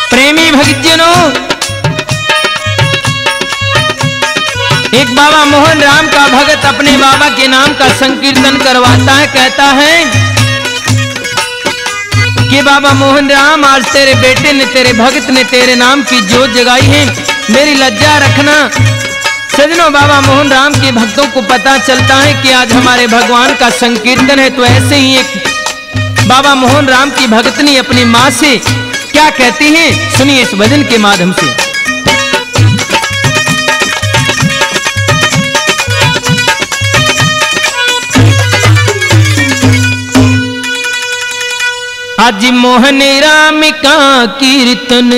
प्रेमी भक्तजनों, एक बाबा मोहन राम का भगत अपने बाबा के नाम का संकीर्तन करवाता है। कहता है कि बाबा मोहन राम, आज तेरे बेटे ने, तेरे भगत ने तेरे नाम की जोत जगाई है, मेरी लज्जा रखना। सजनों, बाबा मोहन राम के भक्तों को पता चलता है कि आज हमारे भगवान का संकीर्तन है। तो ऐसे ही एक बाबा मोहन राम की भगतनी अपनी माँ से क्या कहती है, सुनिए इस भजन के माध्यम से। आज मोहन राम का कीर्तन,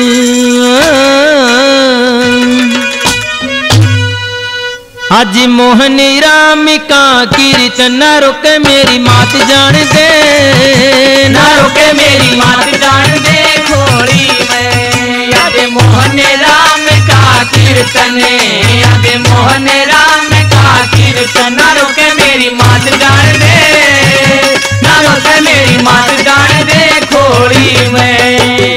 आज मोहन राम का कीर्तन, ना रोके मेरी मात जान दे, ना रोके मेरी मात जान दे खोड़ी में। याद मोहन राम का कीर्तन, याद मोहन राम का कीर्तन, ना रोके मेरी मात जान दे, ना रोके मेरी मात जान दे खोड़ी में।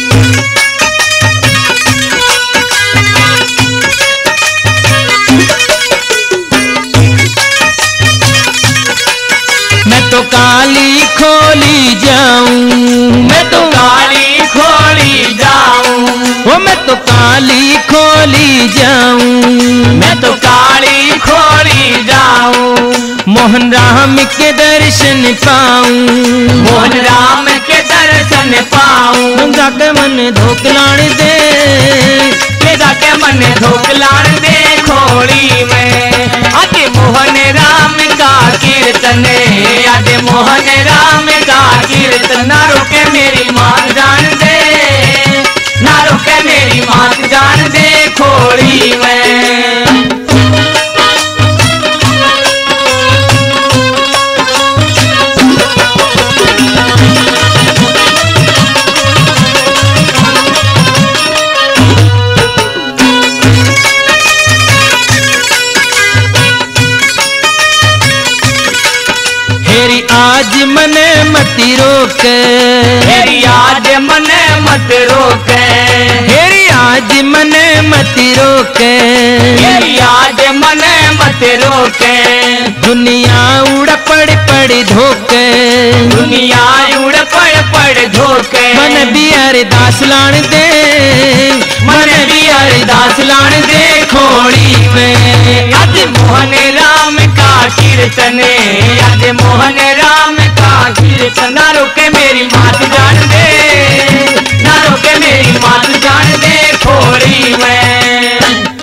मैं तो काली खोली जाऊं, मैं तो काली खोली जाऊं, ओ मैं तो काली खोली जाऊं, मैं तो काली खोली जाऊं। मोहन राम के दर्शन पाऊं, मोहन राम के दर्शन पाऊं। जाके मन धोकलाण दे, जाके मन धोकलाण दे खोड़ी में। आज मोहन राम का कीर्तन, आज मोहन राम का कीर्तन, ना रोके मेरी मात जान दे, ना रोके मेरी मात जान दे खोड़ी में। हेरी आज मने मती रोके, हेरी आज मने मत रोके, हेरी आज मने मती रोके, हेरी आज मने मत रोके। दुनिया उड़ पड़ पड़ धोके, दुनिया उड़ पड़ पड़ धोके। मन भी अरदास लाण दे, मन भी अरदास लाण दे खोड़ी में। आज मोहन राम का कीर्तन, आज मोहन राम का कीर्तन, ना रोके मेरी मात जान दे, ना रोके मेरी मात जान दे खोड़ी में।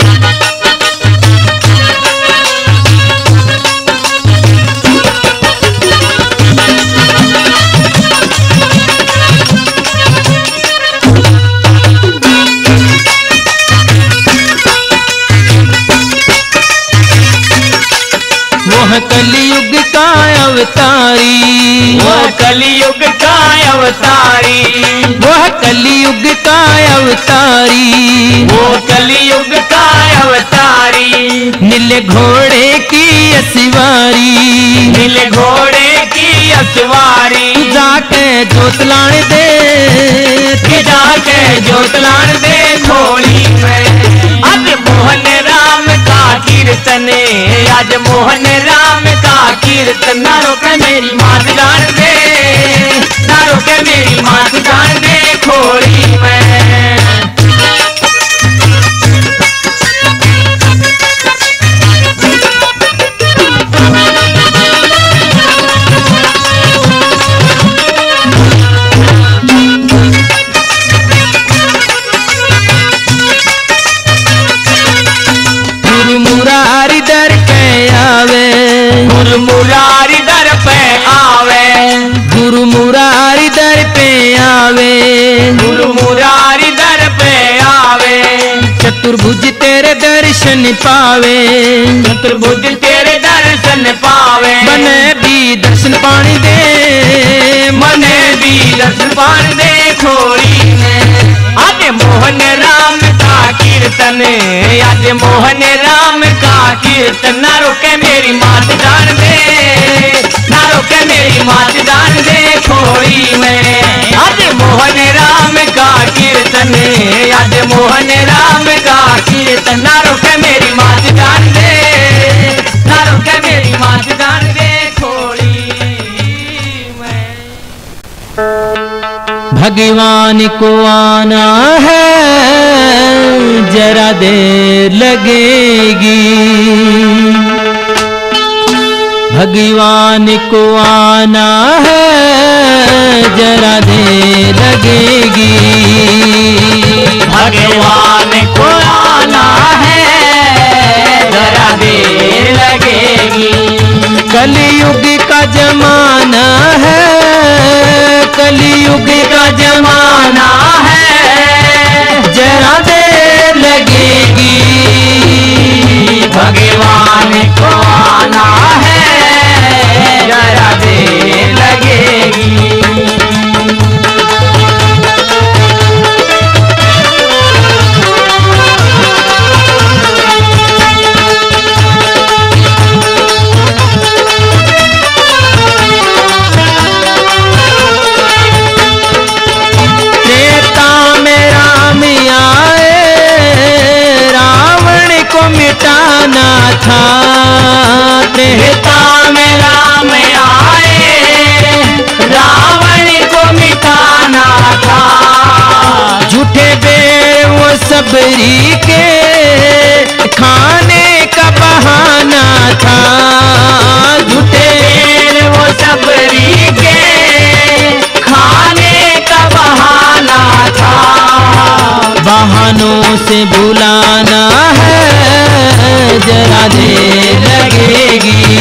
वह कलयुग का अवतारी, वह कलयुग का अवतारी, वह कलयुग का अवतारी, वो कलयुग का अवतारी। नीले घोड़े की असवारी, नीले घोड़े की असवारी। जाके जोतलाण दे, जाके जोतलाण दे खोड़ी में। आज मोहन राम का कीर्तन, आज मोहन राम का कीर्तन, ना रोके मेरी मात जान दे, ना रोके मेरी मात जान दे खोड़ी में। गुरु मुरारी दर पे आवे, गुरु मुरारी दर पे आवे, गुरु मुरारी दर पे आवे, गुरु मुरारी दर पे आवे। चतुर्भुज तेरे दर्शन पावे, चतुर्भुज तेरे दर्शन पावे। मने भी दर्शन पानी दे, मने भी दर्शन पान दे खोड़ी में। आज मोहन राम का कीर्तन, आज मोहन राम का कीर्तन, ना रोके मेरी मात जान दे, ना रोके मेरी मात जान दे खोड़ी में। आज मोहन राम का कीर्तन, भगवान को आना है जरा देर लगेगी, भगवान को आना है जरा देर लगेगी, भगवान को आना है जरा देर लगेगी। कलयुग का जमाना है, कलयुग का जमाना है जरा देर लगेगी, भगवान को आना है जरा देर लगेगी। मिटाना था, त्रेता में राम आए रावण को मिटाना था, झूठे बेर वो सबरी के खाने का बहाना था, झूठे बेर वो सबरी के खाने का बहाना था, बहानों से बुलाना है जरा देर लगेगी,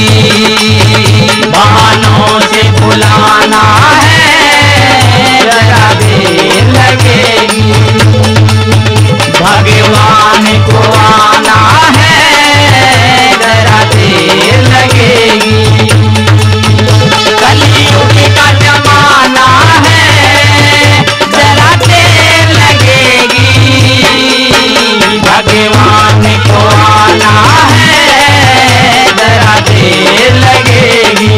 बहानों से बुलाना है जरा देर लगेगी, भगवान को आना है जरा देर लगेगी। कलयुग का जमाना है जरा देर लगेगी, भगवान को आना है जरा देर लगेगी।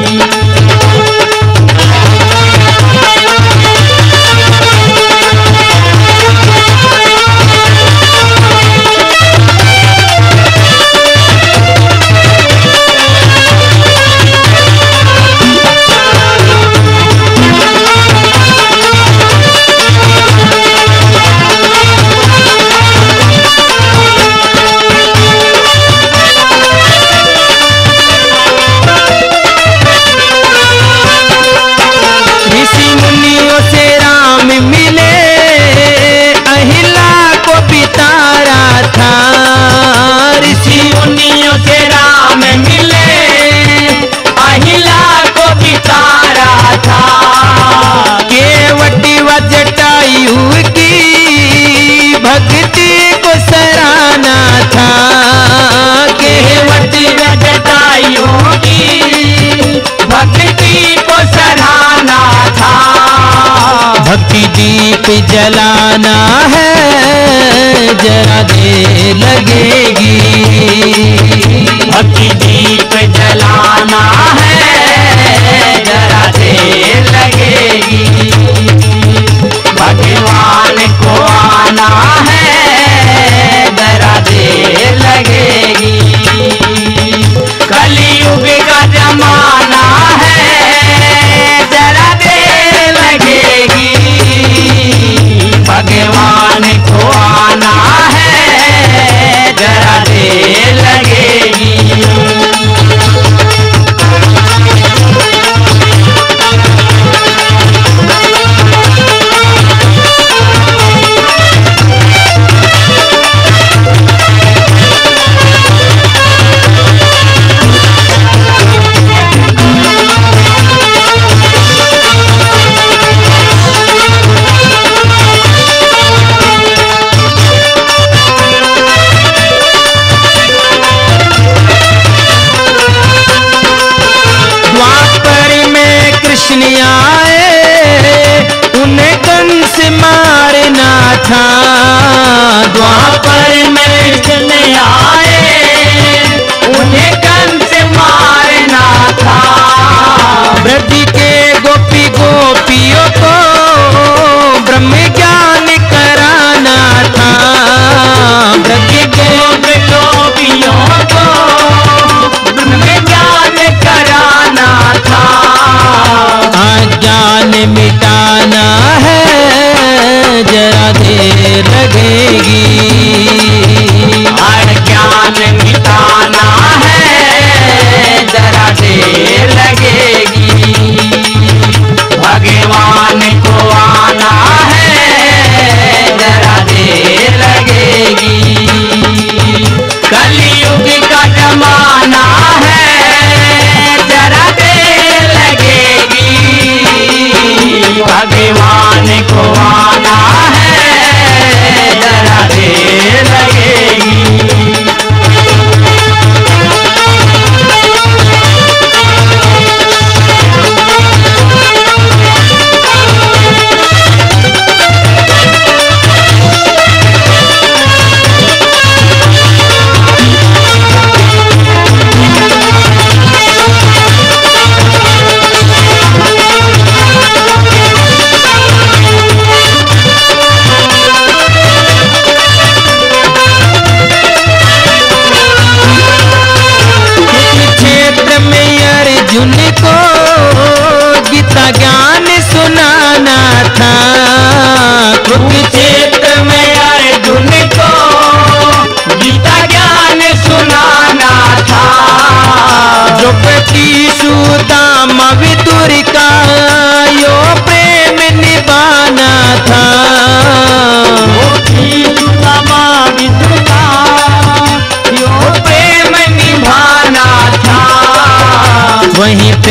भक्ति को सराहना था, केवट जटायुओं की भक्ति को सराहना था, भक्ति दीप जलाना है जरा देर लगेगी, भक्ति दीप जलाना है जरा देर लगेगी, भगवान को आना है जरा देर लगेगी। कलयुग का जमाना है जरा देर लगेगी, भगवान को आना है जरा देर लगेगी।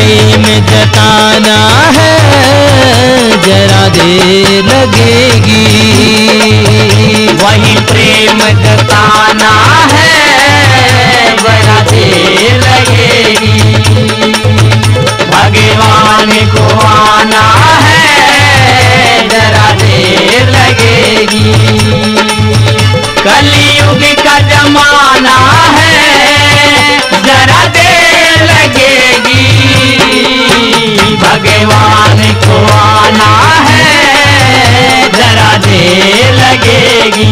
प्रेम जताना है जरा देर लगेगी, वही प्रेम जताना है जरा देर लगेगी। भगवान को आना है जरा देर लगेगी। कलयुग का जमाना है जरा देर लगेगी। भगवान को आना है जरा देर लगेगी।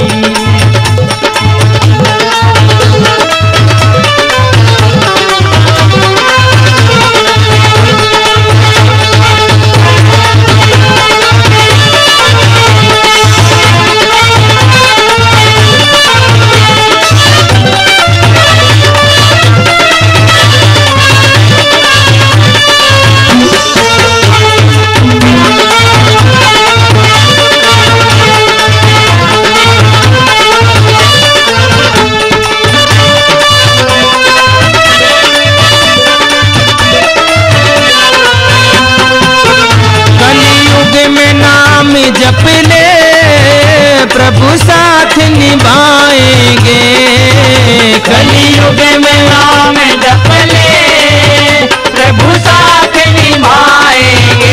जप ले प्रभु साथ निभाएंगे, कलयुग में नाम जप ले प्रभु साथ निभाएंगे।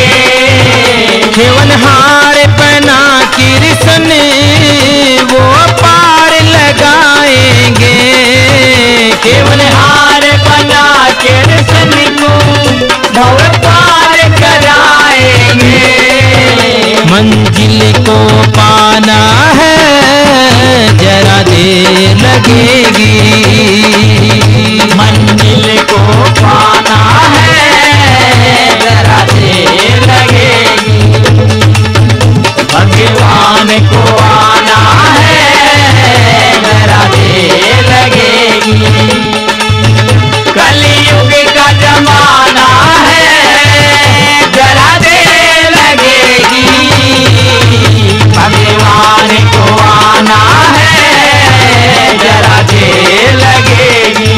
केवनहार बना कृष्ण वो पार लगाएंगे, केवनहार बना कृष्ण को भव पार कराएंगे। मंजिल को पाना है जरा देर लगेगी, मंजिल को पाना है जरा देर लगेगी। भगवान को आना है जरा देर लगेगी। कलयुग का जमाना है जरा देर लगेगी। भगवान को आना है जरा देर लगेगी।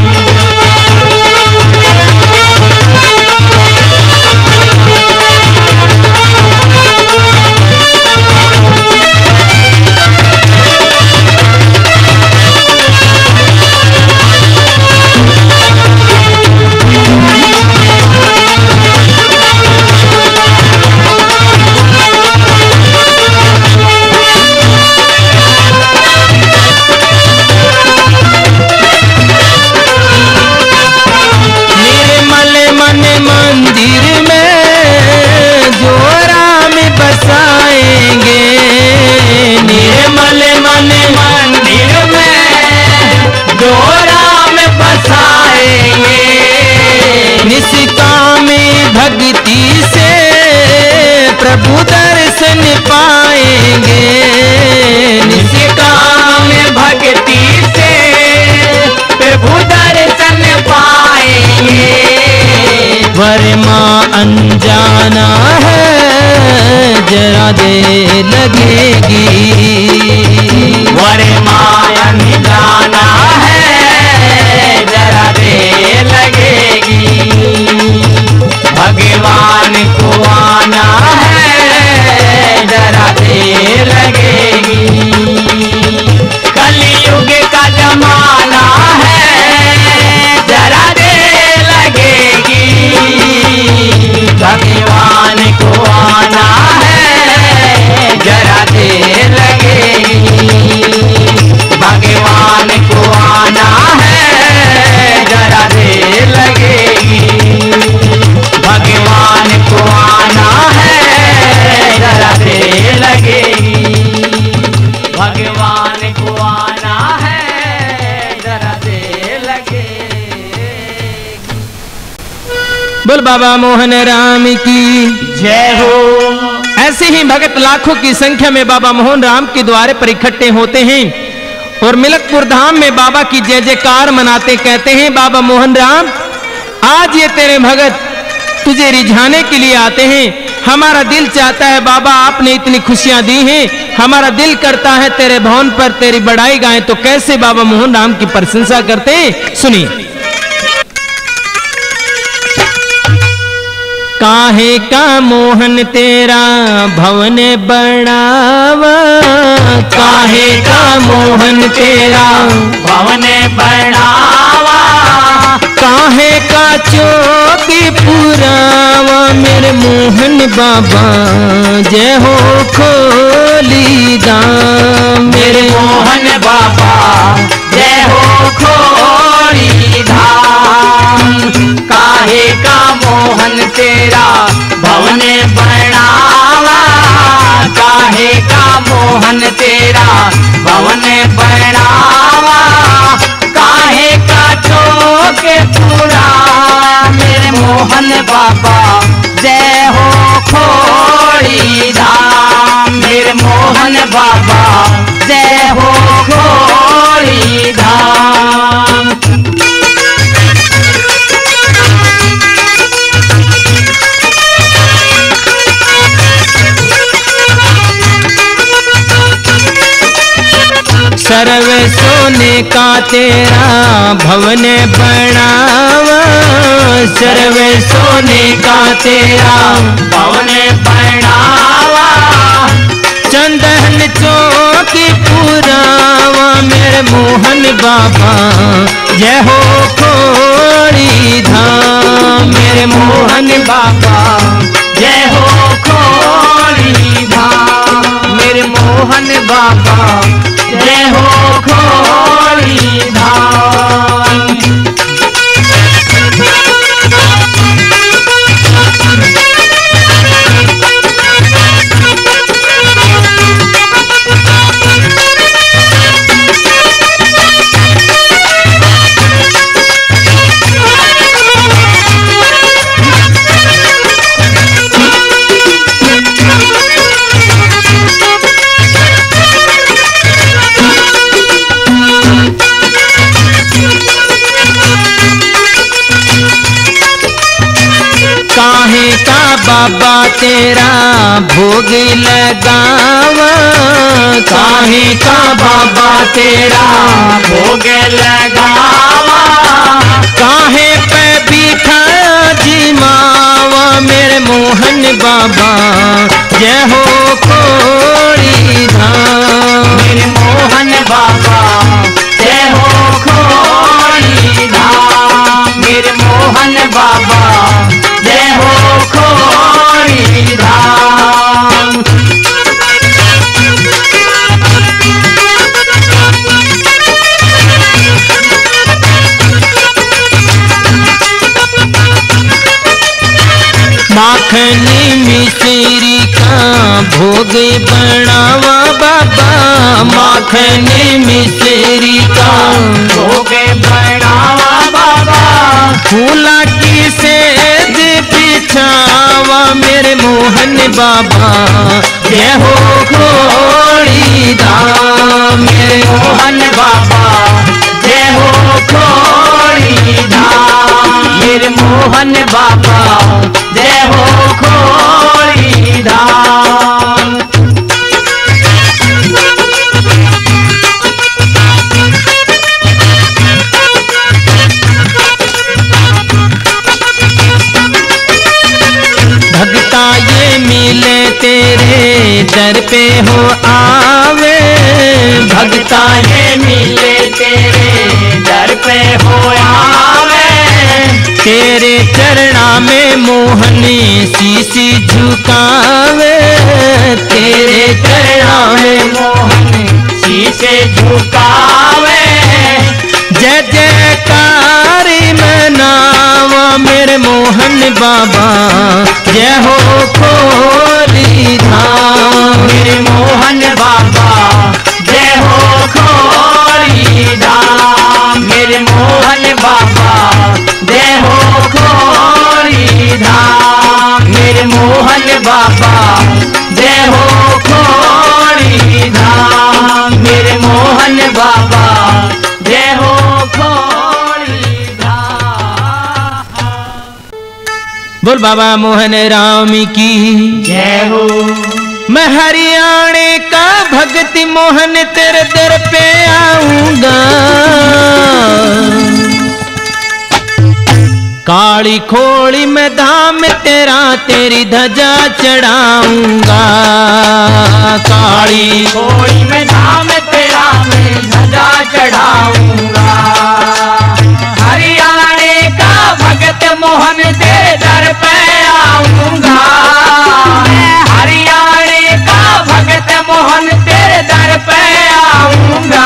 प्रभु दर्शन पाएंगे, निष्काम भक्ति से प्रभु दर्शन पाएंगे। वर्मा अनजाना है जरा देर लगेगी, वर्मा अनजाना है जरा देर लगेगी। भगवान को आना है जरा देर लगेगी। कलयुग का जमाना है जरा देर लगेगी। भगवान को आना है जरा देर लगेगी। भगवान को आना है जरा देर लगेगी। भगवान को आना है जरा देर लगेगी। भगवान को आना है जरा देर लगेगी। बोल बाबा मोहन राम की जय हो। ऐसे ही भगत लाखों की संख्या में बाबा मोहन राम के द्वारे पर इकट्ठे होते हैं और मिलकपुर धाम में बाबा की जय जयकार मनाते, कहते हैं बाबा मोहन राम आज ये तेरे भगत तुझे रिझाने के लिए आते हैं। हमारा दिल चाहता है बाबा आपने इतनी खुशियां दी हैं, हमारा दिल करता है तेरे भवन पर तेरी बड़ाई गाएं। तो कैसे बाबा मोहन राम की प्रशंसा करते हैं, सुनिए। काहे का मोहन तेरा भवन बनावा, काहे का मोहन तेरा भवन बनावा, काहे का चौकी पुरावा मेरे मोहन बाबा जय हो खोली धाम, मेरे मोहन बाबा जय हो खोली धाम। काहे का मोहन तेरा भवन बनावा, काहे का मोहन तेरा भवन बनावा, काहे का चौक पूरा मेरे मोहन बाबा जय हो खोली धाम, मेरे मोहन बाबा जय हो खोली धाम। सर्व सोने का तेरा भवन बनावा, सर्व सोने का तेरा भवन बनावा, चंदन चौकी पुरावा मेरे मोहन बाबा जय हो खोली धाम, मेरे मोहन बाबा जय हो खोली धाम, मेरे मोहन बाबा जय हो खोली धाम। काहे का बाबा तेरा भोग लगावा, काहे का बाबा तेरा भोग लगावा, काहे पे बीठा जिमावा मेरे मोहन बाबा जय हो खोली धाम, मेरे मोहन बाबा जय हो खोली धाम, मेरे मोहन बाबा जय हो खोली धाम। माखनी मिश्री का भोग बनावा बाबा, माखनी मिश्री का भोग बनावा बाबा, फूला की सेज बिछावा मेरे मोहन बाबा जय हो खोली धाम, मेरे मोहन बाबा जय हो खोली धाम, मेरे मोहन बाबा जय हो खोली धाम। भगता ये मिले तेरे दर पे हो आवे, भगता ये मिले तेरे दर पे हो आवे, तेरे चरणा में मोहनी शीशी झुकावे, तेरे चरणा में मोहन शीशे झुकावे, जय जयकारी मनावा मेरे मोहन बाबा जय हो खोली धाम, मेरे मोहन बाबा जय हो खोली धाम, मेरे मोहन बाबा जय हो खोली धाम, मेरे मोहन बाबा जय हो खोली धाम, मेरे मोहन बाबा जय हो खोली धाम। बोल बाबा मोहन राम की जय हो। मैं हरियाणे का भक्ति मोहन तेरे दर पे आऊंगा, काली खोड़ी में धाम तेरा तेरी ध्वजा चढ़ाऊंगा। काली खोड़ी में धाम तेरा मैं ध्वजा चढ़ाऊंगा। हरियाणे का भगत मोहन तेरे दर पे आऊंगा। मैं हरियाणे का भगत मोहन तेरे दर पे आऊंगा।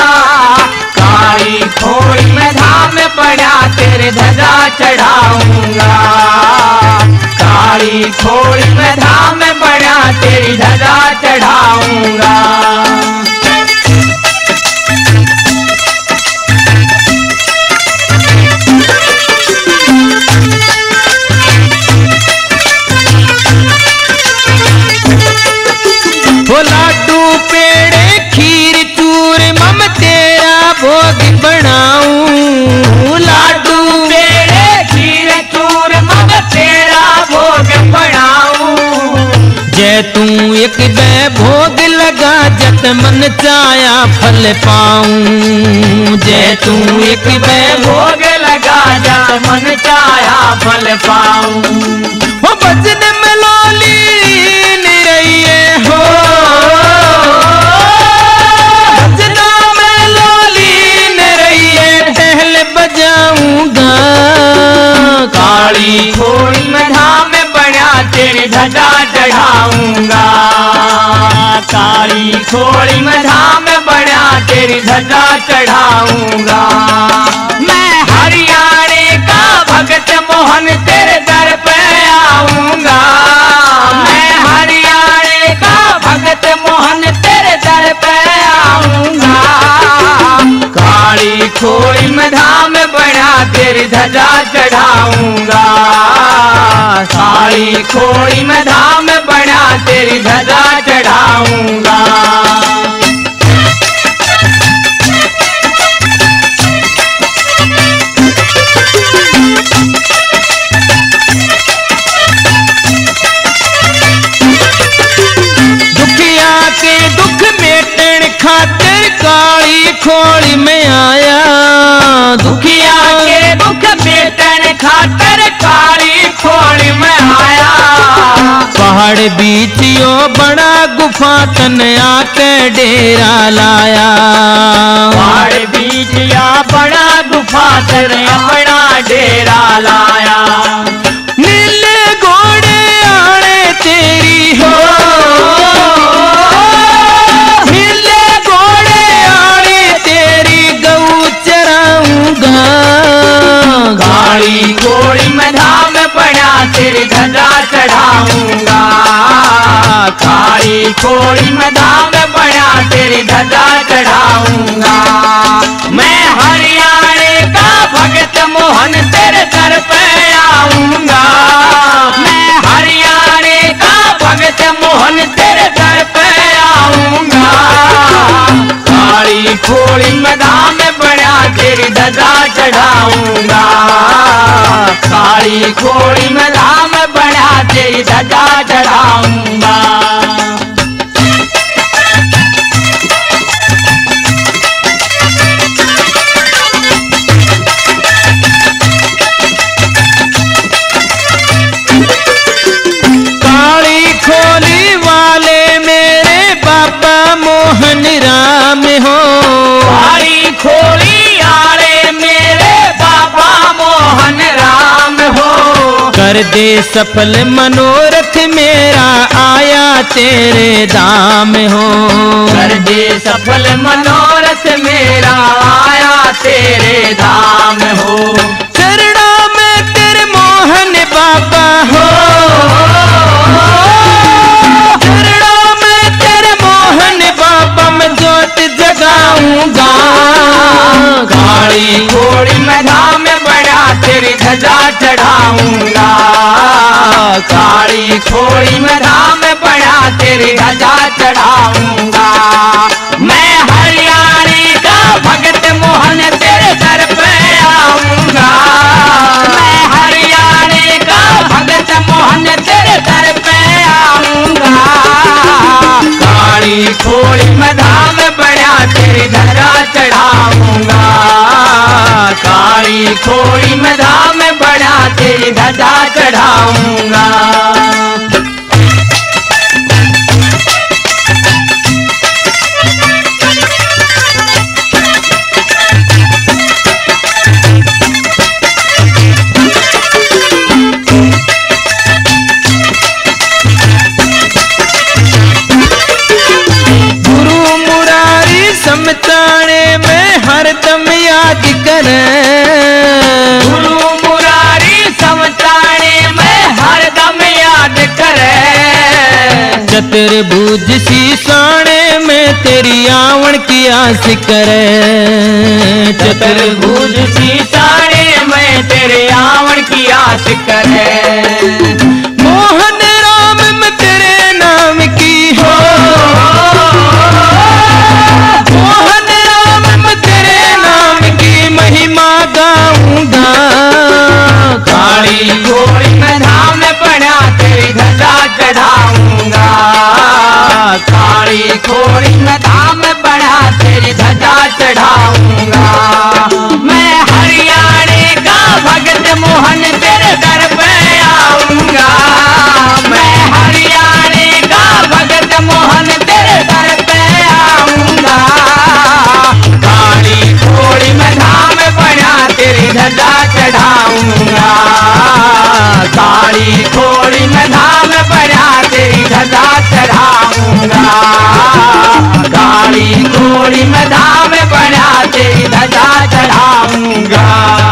काली खोड़ी में धाम पड़ा तेरे ध्वजा चढ़ाऊंगा। काली खोड़ी में धाम पड़ा तेरी ध्वजा चढ़ाऊंगा। वो लाडू पेड़े खीर चूर मम तेरा भोग बनाऊं। लाडू पेड़े खीर चूर मम तेरा भोग बनाऊं। जय तू एक बे भोग लगा जत मन चाया फल पाऊं। जय तू एक बे भोग लगा जत मन चाया फल पाऊं। वो भजन में लोलीन रहिए हो। भजना में लोलीन रहिए टहल बजाऊंगा। काली खोड़ी में धाम बड़ा तेरी ध्वजा चढ़ाऊंगा। काली खोड़ी में धाम बड़ा तेरी ध्वजा चढ़ाऊंगा। मैं हरियाणे का भगत मोहन तेरे दर पे आऊंगा। मैं हरियाणे का भगत मोहन तेरे दर पे आऊंगा। काली खोड़ी में धाम बड़ा तेरी ध्वजा चढ़ाऊंगा। काली खोड़ी में धाम बड़ा तेरी ध्वजा चढ़ाऊंगा। दुखिया के दुख मेटन खातिर काली खोड़ी में आया। दुखिया के दुख मेटन खातिर काली खोड़ी में आया। पहाड़ बीचियो बड़ा गुफा तन आके डेरा लाया। पहाड़ बीचिया बड़ा गुफा तन अपना डेरा लाया। नीले घोड़े आने तेरी हो। नीले घोड़े आने तेरी गऊ चराऊंगा। काली खोड़ी में धाम पड़ा तेरी ध्वजा चढ़ाऊंगा। काली खोड़ी में धाम पड़ा तेरी ध्वजा चढ़ाऊंगा। मैं हरियाणे का भगत मोहन तेरे दर पे आऊंगा। मैं हरियाणे का भगत मोहन तेरे दर पे आऊंगा। काली खोड़ी में धाम बड़ा तेरी ध्वजा चढ़ाऊंगा। काली खोड़ी में धाम बड़ा तेरी ध्वजा चढ़ाऊंगा। काली खोली वाले मेरे बाबा मोहन राम हो। काली खोड़ी आले मेरे बाबा मोहन राम हो। कर दे सफल मनोरथ मेरा आया तेरे धाम हो। कर दे सफल मनोरथ मेरा आया तेरे धाम हो। चरणों में तेरे मोहन बाबा हो। चरणों में तेरे मोहन बाबा मैं ज्योत जगाऊंगा। काली खोड़ी में धाम बड़ा तेरी ध्वजा चढ़ाऊंगा। काली खोड़ी में धाम बड़ा तेरी ध्वजा चढ़ाऊंगा। मैं हरियाणे का भगत मोहन तेरे दर पे आऊंगा। मैं हरियाणे का भगत मोहन तेरे दर पे आऊंगा। काली खोड़ी में धाम बड़ा तेरी ध्वजा चढ़ाऊंगा। काली खोड़ी में धाम बड़ा चतुर्भुज शीशाने में तेरी आवन की आस करे। चतुर्भुज शीशाने में तेरे आवन की आस करे। मोहन राम में तेरे नाम की हो, मोहन राम में तेरे नाम की महिमा गाऊंगा। काली घोड़ी में धाम पड़ा तेरी ध्वजा चढ़ाऊंगा। काली घोड़ी में धाम पड़ा तेरी ध्वजा चढ़ाऊंगा। मैं हरियाणे का भगत मोहन तेरे दर पे आऊंगा। मैं हरियाणे का भगत मोहन तेरे दर पे आऊंगा। काली घोड़ी में धाम पड़ा तेरी ध्वजा चढ़ाऊंगा। काली घोड़ी में धाम पड़ा तेरी ध्वजा चढ़ाऊंगा। काली घोड़ी में धाम पड़ा तेरी ध्वजा चढ़ाऊंगा।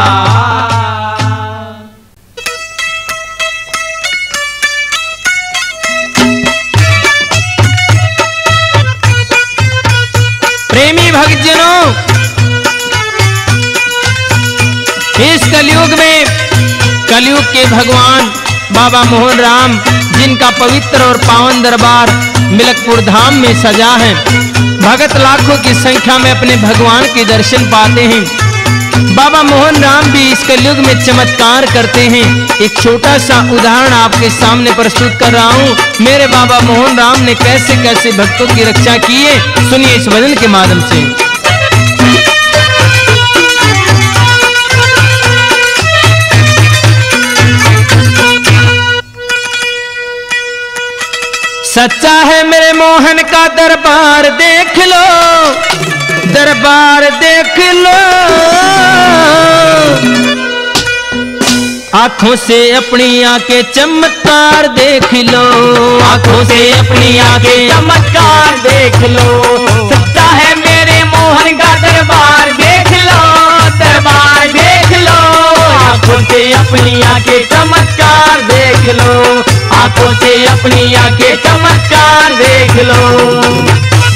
प्रेमी भक्तजनों, इस कलयुग में कलयुग के भगवान बाबा मोहन राम, जिनका पवित्र और पावन दरबार मिलकपुर धाम में सजा है, भगत लाखों की संख्या में अपने भगवान के दर्शन पाते हैं। बाबा मोहन राम भी इस कलयुग में चमत्कार करते हैं। एक छोटा सा उदाहरण आपके सामने प्रस्तुत कर रहा हूँ। मेरे बाबा मोहन राम ने कैसे कैसे भक्तों की रक्षा की है, सुनिए इस भजन के माध्यम से। सच्चा है मेरे मोहन का दरबार देख लो, दरबार देख लो। आंखों से अपनी आंखें चमत्कार देख लो, आंखों से अपनी आंखें चमत्कार देख लो। सच्चा है मेरे मोहन का दरबार देख लो, दरबार देख लो। आंखों से अपनी आंखें चमत्कार देख लो, आंखों से अपनी आंखें चमत्कार देख लो।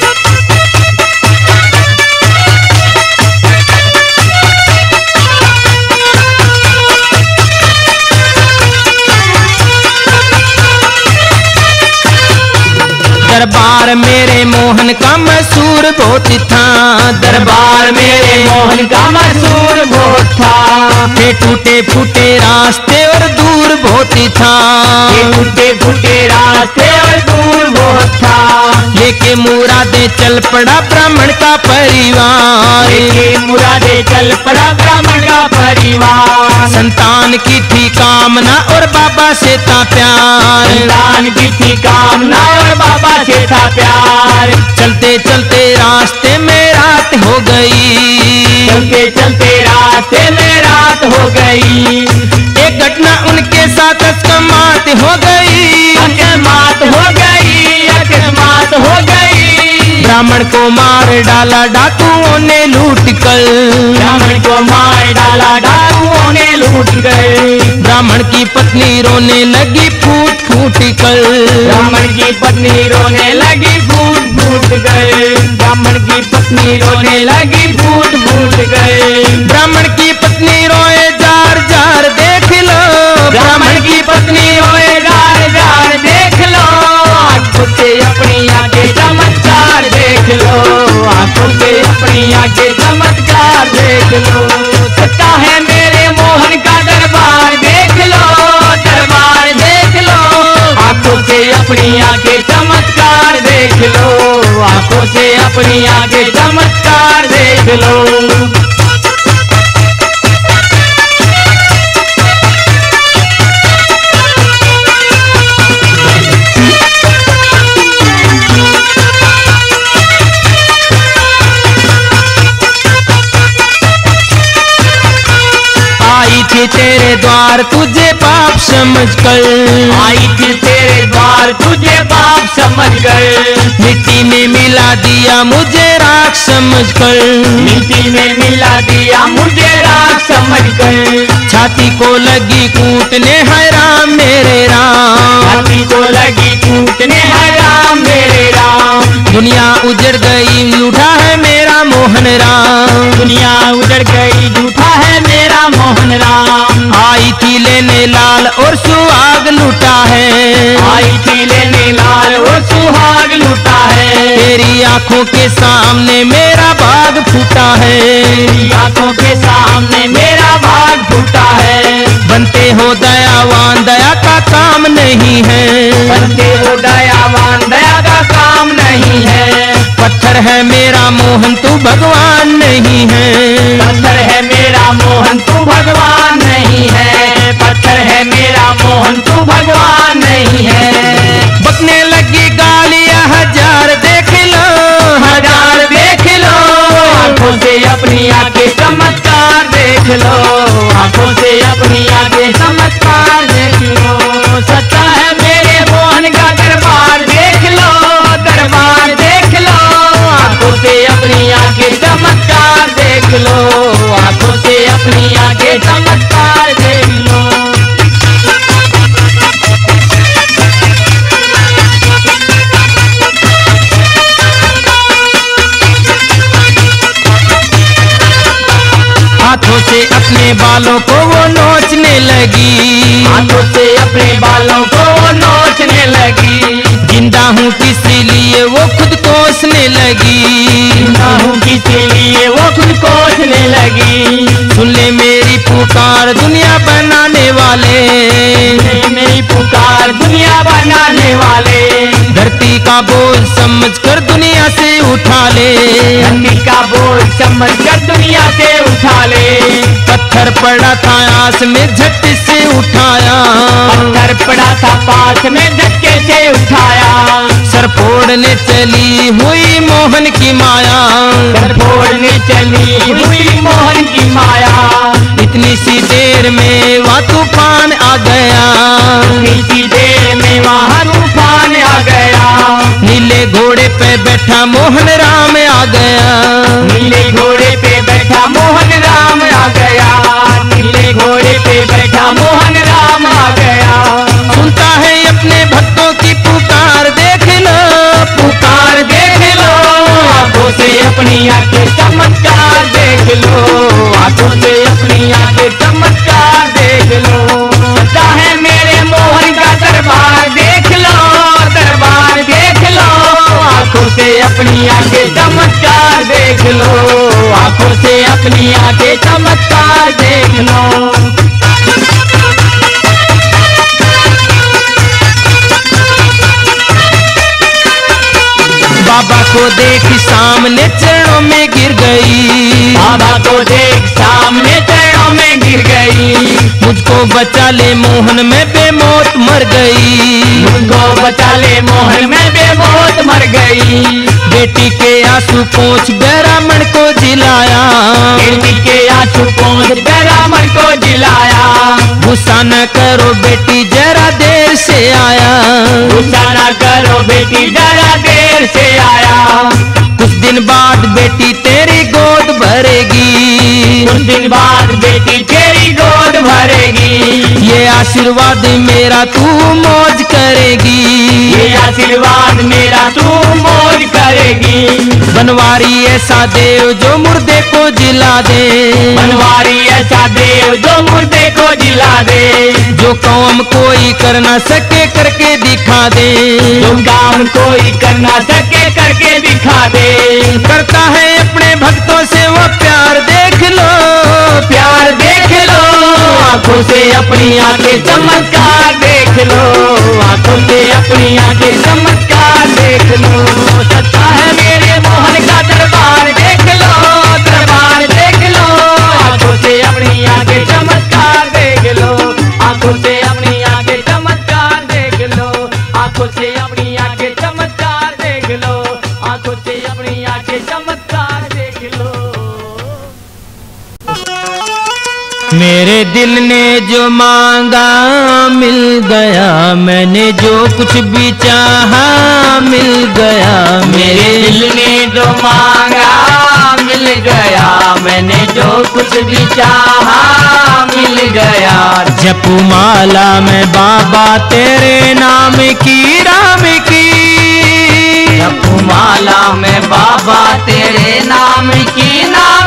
दरबार मेरे मोहन का मशहूर बहुत था, दरबार मेरे मोहन का मशहूर बहुत था। थे टूटे फूटे रास्ते और दूर बहुत था, टूटे फूटे रास्ते और दूर बहुत था। लेके मुरादे चल पड़ा ब्राह्मण का परिवार, लेके मुरादे चल पड़ा ब्राह्मण का परिवार। संतान की थी कामना और बाबा से था प्यार, संतान की थी कामना और बाबा से था प्यार। चलते चलते रास्ते में रात हो गई, चलते चलते रास्ते में रात हो गई। एक घटना उनके साथ अकस्मात हो गई, अकस्मात हो गई, अकस्मात हो गई। ब्राह्मण को मार डाला डाकुओं ने लूट कर, ब्राह्मण को मार डाला डाकुओं ने लूट गए। ब्राह्मण की पत्नी रोने लगी फूट फूट कर, ब्राह्मण की पत्नी रोने लगी फूट फूट गए। ब्राह्मण की पत्नी रोने लगी फूट फूट गए। ब्राह्मण की पत्नी रोए जार जार देख लो, ब्राह्मण की पत्नी रोए जार जार देख लो। आंखों से अपनी आंखें चमत्कार देख लो, आंखों से अपनी आंखें चमत्कार देख लो। सच्चा है मेरे मोहन का दरबार देख लो, दरबार देख लो। आंखों से अपनी आंखें चमत्कार देख लो, आंखों से अपनी आंखें चमत्कार देख लो। आई थी तेरे द्वार तुझे पाप समझ कर, आई थी तेरे द्वार तुझे पाप समझ कर। मिट्टी में मिला दिया मुझे राख समझ कर, मिट्टी में मिला दिया मुझे राख समझ कर। छाती को लगी कूटने है राम मेरे राम, छाती को लगी कूटने है राम राम मेरे राम। दुनिया उजड़ गई लूटा है मेरा मोहन राम। दुनिया उजड़ गई झूठा है मेरा मोहन राम। आई थी लेने लाल और सुहाग लूटा है। आई थी लेने लाल और सुहाग लूटा है। तेरी आंखों के सामने मेरा भाग फूटा है। तेरी आंखों के सामने मेरा भाग फूटा है। बनते हो दयावान दया का काम नहीं है। बनते हो दयावान दया का काम नहीं है। पत्थर है मेरा मोहन तू भगवान नहीं है। पत्थर है मेरा मोहन तू भगवान नहीं है। पत्थर है मेरा मोहन तू भगवान नहीं है। बकने लगी गालियां हजार देख लो, हजार देख लो। आंखों से अपनी आंखें चमत्कार देख लो। आंखों से अपनी आंखें चमत्कार देख लो। सच्चा है मेरे मोहन का दरबार देख लो। दरबार देख लो। आंखों से अपनी आंखें चमत्कार देख लो। आंखों से अपनी आंखें चमत्कार देख लो। हाथों से अपने बालों को वो नोचने लगी। हाथों से अपने बालों को नोचने लगी। जिंदा हूँ किसी लिए वो खुद कोसने लगी। जिंदा हूँ किसी लिए वो खुद कोसने लगी। सुन ले मेरी पुकार दुनिया बनाने वाले। मेरी पुकार दुनिया बनाने वाले। धरती का बोझ समझ कर दुनिया से उठा ले। धरती का बोझ समझ कर दुनिया से उठा ले। पत्थर पड़ा था आस में झटके से उठाया। पत्थर पड़ा था पास में झटके से उठाया। सर फोड़ने चली हुई मोहन की माया। सर फोड़ने चली हुई मोहन की माया। इतनी सी देर में वहाँ तूफान आ गया। इसी देर में वहाँ तूफान आ गया। नीले घोड़े पे बैठा मोहन राम आ गया। नीले घोड़े पे बैठा मोहन राम आ गया। नीले घोड़े पे बैठा मोहन राम आ गया। सुनता है अपने भक्तों की पुकार देख लो। पुकार देख लो। आंखों से अपनी आंखें चमत्कार देख लो। आंखों से अपनी आंखें चमत्कार देख लो। सच्चा है मेरे मोहन का दरबार देख लो। दरबार देख लो। आंखों से अपनी आंखें चमत्कार देख लो। आंखों से अपनी आंखें चमत्कार देख लो। बाबा को देख सामने चरणों में गिर गई। बाबा को देख सामने चरणों में गिर गई। मुझको बचा ले मोहन में बेमौत मर गई। मुझको बचा ले मोहन में बेमौत मर गई। बेटी के आंसू पोंछ गहरा मन को जिलाया। बेटी के आंसू पोंछ गहरा मन को जिलाया। गुस्सा न करो बेटी जरा देर से आया। गुस्सा न करो बेटी जरा देर से आया। कुछ दिन बाद बेटी तेरी गोद भरेगी। कुछ दिन बाद बेटी तेरी गोद भरेगी। ये आशीर्वाद मेरा तू मौज करेगी। ये आशीर्वाद मेरा तू मौज करेगी। बनवारी ऐसा देव जो मुर्दे को जिला दे। बनवारी ऐसा देव जो मुर्दे को जिला दे। जो काम कोई कर ना सके करके दिखा दे। जो काम कोई कर ना सके करके दिखा दे। करता है अपने भक्तों से वो प्यार देख लो। प्यार देख लो। आंखों से अपनी आंखें चमत्कार देख लो। आंखों से अपनी आंखें चमत्कार देख लो। सच्चा है मेरे मोहन का दरबार देख लो। दरबार देख लो। आंखों से अपनी आंखें चमत्कार देख लो। आंखों से अपनी आंखें चमत्कार देख लो। आंखों से अपनी आंखें चमत्कार देख लो। आंखों से अपनी आंखें चमत्कार देख लो। मेरे दिल ने जो मांगा मिल गया। मैंने जो कुछ भी चाहा मिल गया। मेरे दिल ने जो मांगा मिल गया। मैंने जो कुछ भी चाहा मिल गया। जपू माला में बाबा तेरे नाम की राम की। जपमाला में बाबा तेरे नाम की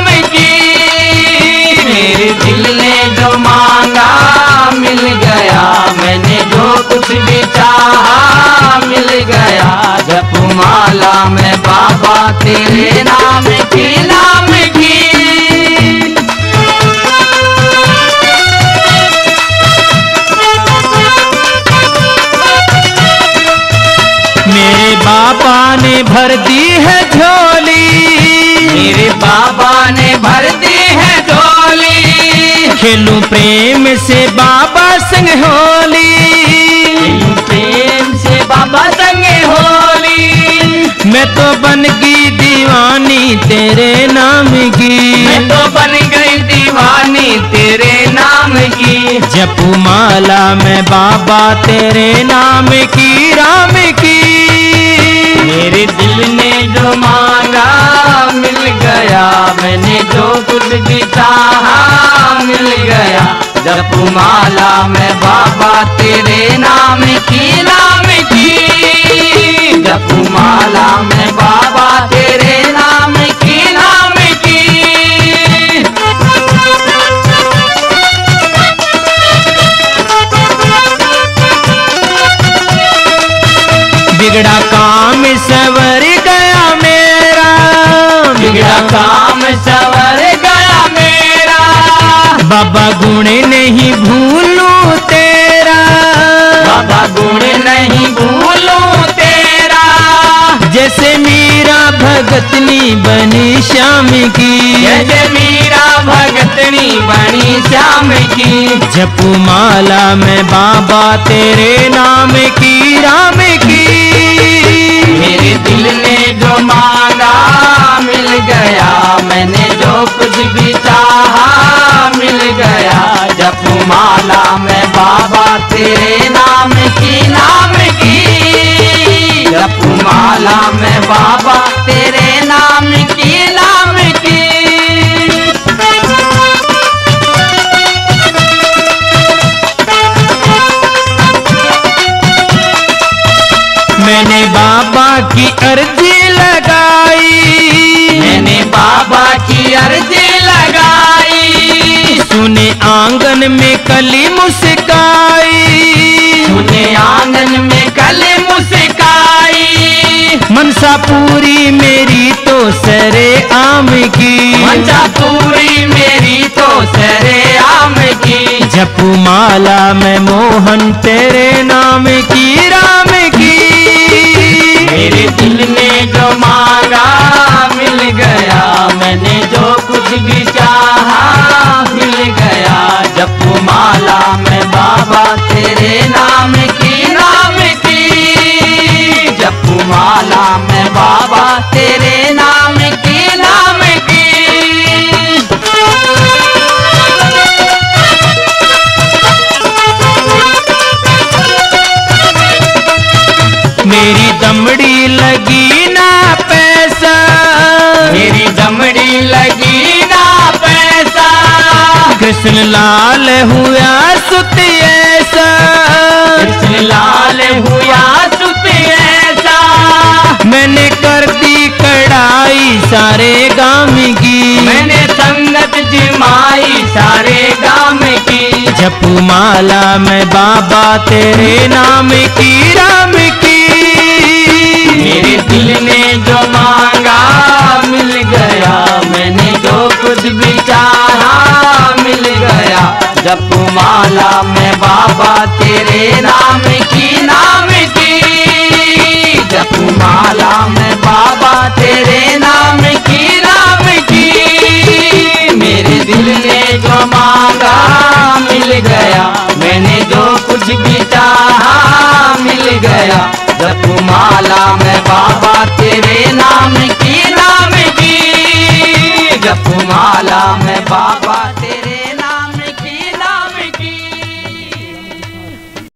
मेरे दिल ने जो मांगा मिल गया, मैंने जो कुछ भी चाहा मिल गया। जपमाला में बाबा तेरे नाम की मेरे बाबा ने भर दी है झोली, मेरे बाबा ने भर दी है झोली। खेलूं प्रेम से बाबा संग होली, खेलूं प्रेम से बाबा संग होली। मैं तो बन गई दीवानी तेरे नाम की, मैं तो बन गई दीवानी तेरे नाम की। जपमाला में बाबा तेरे नाम की राम की। मेरे दिल ने जो मांगा मिल गया, मैंने जो कुछ भी चाहा मिल गया। जपमाला में बाबा तेरे नाम की जपमाला में बाबा तेरे नाम की बिगड़ा काम सवर गया मेरा, बिगड़ा काम सवर गया मेरा। बाबा गुण नहीं भूलूं तेरा, बाबा गुण नहीं भूलूं तेरा। जैसे मीरा भगतनी बनी श्याम की, जैसे मीरा भगतनी बनी श्याम की। जपमाला में बाबा तेरे नाम की राम की। मेरे दिल ने जो मांगा मिल गया, मैंने जो कुछ भी चाहा मिल गया। जपमाला में बाबा तेरे नाम की जपमाला में बाबा तेरे नाम की मैंने बाबा की अर्जी लगाई, मैंने बाबा की अर्जी लगाई। सुने आंगन में कली मुस्काई, सुने आंगन में कली मुस्काई। मनसा पूरी मेरी तो सरे आम की, मनसा पूरी मेरी तो सरे आम की। जपमाला में मोहन तेरे नाम की राम की। मेरे दिल ने जो मांगा मिल गया, मैंने जो कुछ भी चाहा मिल गया। जपमाला में बाबा तेरे नाम की जपमाला में बाबा तेरे नाम की मेरी दमड़ी लगी ना पैसा, मेरी दमड़ी लगी ना पैसा। कृष्ण लाल हुआ सुत ऐसा, कृष्ण लाल हुआ सुत ऐसा। मैंने कर दी कड़ाई सारे गाम की, मैंने संगत जिमाई सारे गाम की। जपमाला में बाबा तेरे नाम की राम की। मेरे दिल ने जो मांगा मिल गया, मैंने जो कुछ भी चाहा मिल गया। जपमाला में बाबा तेरे नाम की जपमाला में बाबा तेरे नाम की मेरे दिल ने जो मांगा मिल गया, मैंने जो कुछ भी चाहा मिल गया। जपमाला में बाबा तेरे नाम की जपमाला में बाबा